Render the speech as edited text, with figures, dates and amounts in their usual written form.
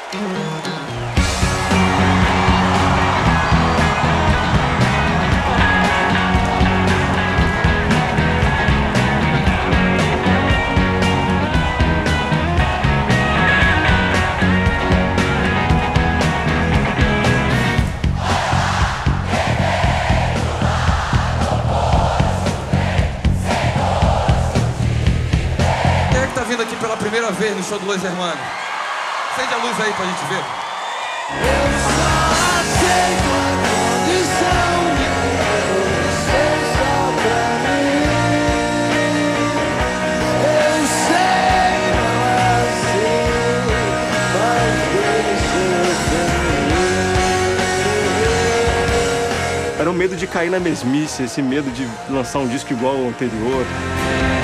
Vindo aqui pela primeira vez no show do Los Hermanos. Acende a luz aí pra gente ver. Eu só aceito a condição de você só pra mim. Eu sei, não é assim, mas deixa eu ver. Era o medo de cair na mesmice, esse medo de lançar um disco igual ao anterior.